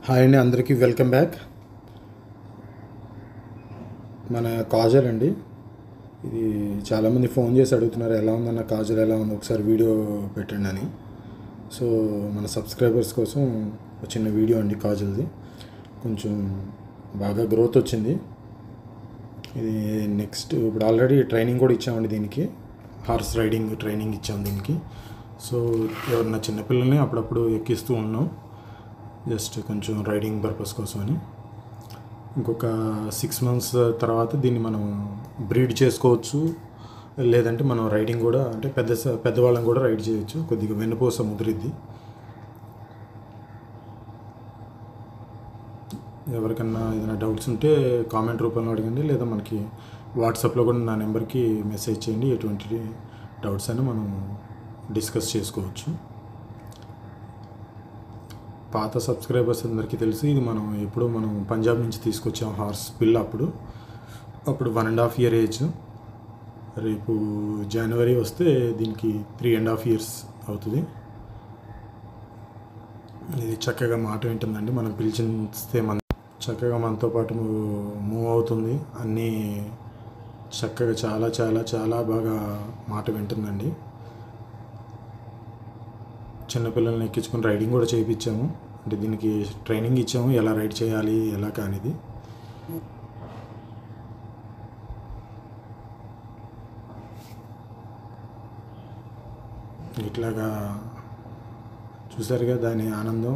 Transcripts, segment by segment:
Hi అండి, అందరికీ welcome back. మన కాజల్ అండి, ఇది చాలామంది ఫోన్ చేసి అడుగుతున్నారు ఎలా ఉందన్న కాజల్ ఎలా ఉంది ఒకసారి వీడియో పెట్టండి అని. సో మన సబ్స్క్రైబర్స్ కోసం ఒక చిన్న వీడియో అండి. కాజల్ది కొంచెం బాగా గ్రోత్ వచ్చింది. ఇది నెక్స్ట్ ఇప్పుడు ఆల్రెడీ ట్రైనింగ్ కూడా ఇచ్చామండి దీనికి, హార్స్ రైడింగ్ ట్రైనింగ్ ఇచ్చాము దీనికి. సో ఎవరన్నా చిన్నపిల్లల్ని అప్పుడప్పుడు ఎక్కిస్తూ ఉన్నాం, జస్ట్ కొంచెం రైడింగ్ పర్పస్ కోసం అని. ఇంకొక 6 months తర్వాత దీన్ని మనం బ్రీడ్ చేసుకోవచ్చు, లేదంటే మనం రైడింగ్ కూడా అంటే పెద్దవాళ్ళని కూడా రైడ్ చేయొచ్చు. కొద్దిగా వెన్నుపూస ముదిరిద్ది. ఎవరికన్నా ఏదైనా డౌట్స్ ఉంటే కామెంట్ రూపంలో అడగండి, లేదా మనకి వాట్సాప్లో కూడా నా నెంబర్కి మెసేజ్ చేయండి. ఎటువంటి డౌట్స్ అయినా మనం డిస్కస్ చేసుకోవచ్చు. పాత సబ్స్క్రైబర్స్ అందరికీ తెలుసు, ఇది మనం పంజాబ్ నుంచి తీసుకొచ్చాం హార్స్ పిల్ల. అప్పుడు 1.5 year ఏజ్. రేపు జనవరి వస్తే దీనికి 3.5 years అవుతుంది. ఇది చక్కగా మాట వింటుందండి, మనం పిలిచిస్తే చక్కగా మనతో పాటు మూవ్ అవుతుంది. అన్నీ చక్కగా చాలా చాలా చాలా బాగా మాట వింటుందండి. చిన్నపిల్లల్ని ఎక్కించుకొని రైడింగ్ కూడా చేయించాము, అంటే దీనికి ట్రైనింగ్ ఇచ్చాము ఎలా రైడ్ చేయాలి ఎలా కానిది. ఇట్లాగా చూసారుగా దాని ఆనందం.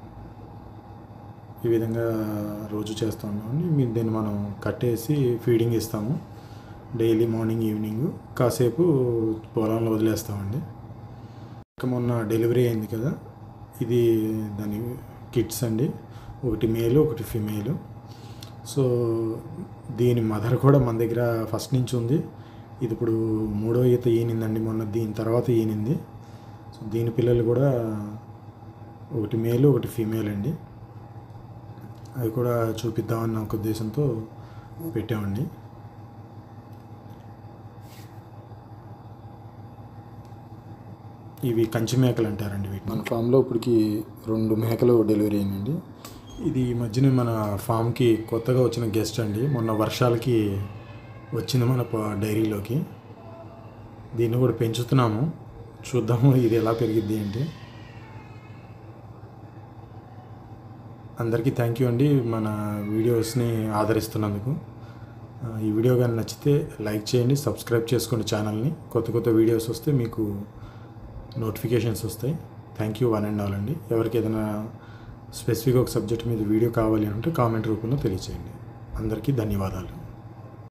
ఈ విధంగా రోజు చేస్తున్నాము. దీన్ని మనం కట్టేసి ఫీడింగ్ ఇస్తాము డైలీ, మార్నింగ్ ఈవినింగ్. కాసేపు పొలంలో వదిలేస్తామండి. మొన్న డెలివరీ అయింది కదా, ఇది దాని కిడ్స్ అండి, ఒకటి మేలు ఒకటి ఫిమేలు. సో దీని మదర్ కూడా మన దగ్గర ఫస్ట్ నుంచి ఉంది. ఇది ఇప్పుడు 3వ ఈత ఈనిందండి మొన్న, దీని తర్వాత ఈనింది. సో దీని పిల్లలు కూడా ఒకటి మేలు ఒకటి ఫీమేల్ అండి. అవి కూడా చూపిద్దామన్న ఒక ఉద్దేశంతో పెట్టామండి. ఇవి కంచి మేకలు అంటారండి వీటి. మన ఫామ్లో ఇప్పటికి 2 మేకలు డెలివరీ అయినాయండి. ఇది ఈ మధ్యన మన ఫామ్కి కొత్తగా వచ్చిన గెస్ట్ అండి, మొన్న వర్షాలకి వచ్చింది మన డైరీలోకి. దీన్ని కూడా పెంచుతున్నాము, చూద్దాము ఇది ఎలా పెరిగిద్ది అంటే. అందరికీ థ్యాంక్ యూ అండి మన వీడియోస్ని ఆదరిస్తున్నందుకు. ఈ వీడియో కానీ నచ్చితే లైక్ చేయండి, సబ్స్క్రైబ్ చేసుకోండి ఛానల్ని. కొత్త వీడియోస్ వస్తే మీకు నోటిఫికేషన్స్ వస్తాయి. Thank you one and all అండి. ఎవరికి ఏదైనా స్పెసిఫిక్ ఒక సబ్జెక్ట్ మీద వీడియో కావాలి అంటే కామెంట్ రూపంలో తెలియచేయండి. అందరికీ ధన్యవాదాలు.